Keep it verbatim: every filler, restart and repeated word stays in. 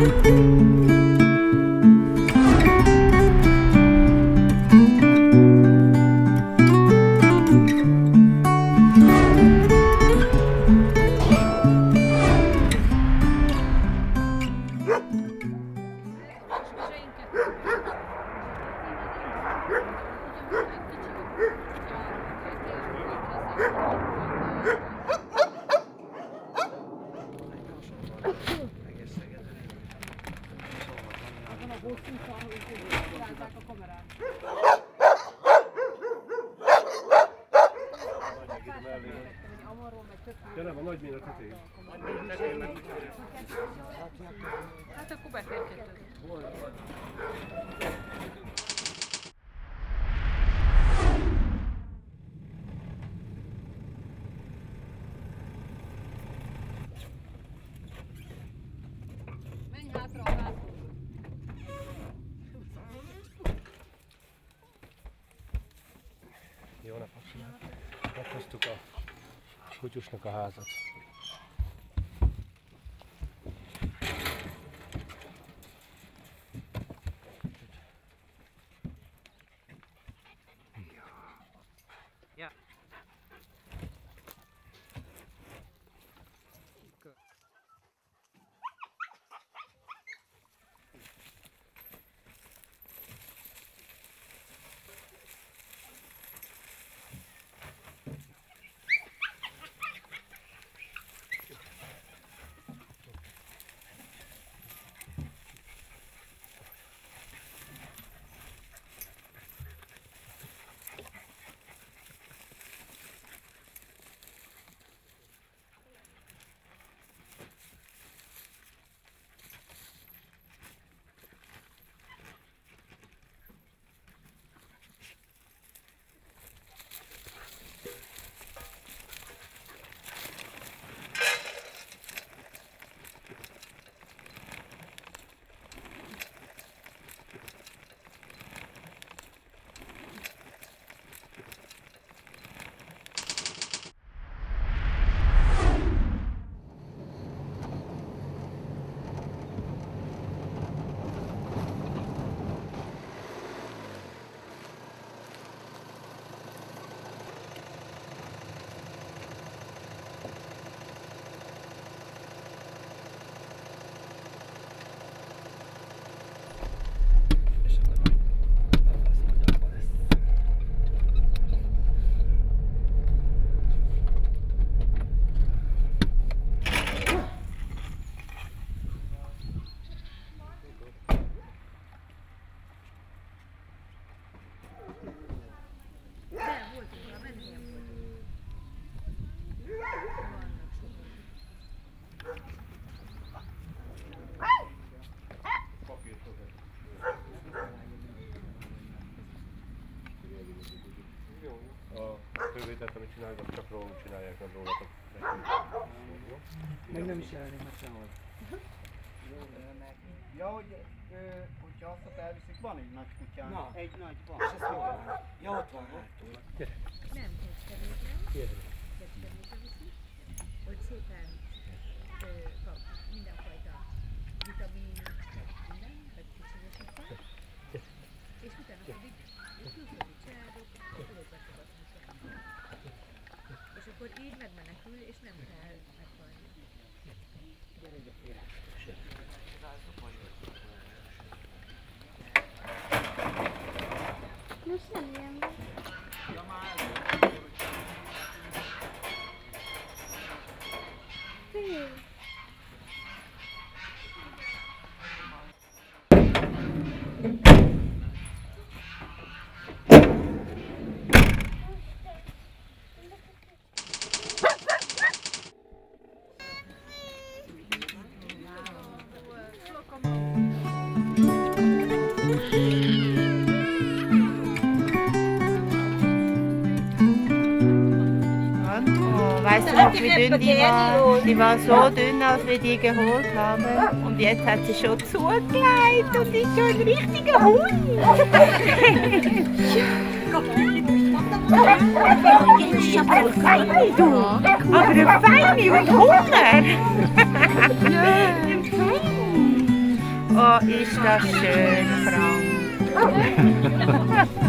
Tényleg a nagy méret tetején. Hát akkor betérkedünk. Menj hátra a házhoz. Jó napot kívánok! Meghoztuk a kutyusnak a házat. Ja. A fővételt, amit csinálnak, csak rólunk csinálják, nem rólatok. Meg nem is jelenik meg sehol. Ja, hogy, ö, hogyha azt ott elviszik, van egy nagy kutyán. Na. Egy nagy van. És ezt hol van? Ja, ott van hátul. Nem kecskemétre, kecskemétre viszik, hogy szépen ö, kap mindenfajta vitamin, minden, vagy kicsinyesítve, és utána pedig külföldi családok fölöbbetogatni szoknak. És akkor így megmenekül, és nem kell meghalni. Most nem ilyen van. Weißt du noch, wie dünn die war? Die war so dünn, als wir die geholt haben. Und jetzt hat sie schon zugelegt und ist schon ein richtiger Hund. Jetzt ist aber eine Feine, du. Aber eine Feine und Hunger. Ein Feine. Oh, ist das schön, Frank.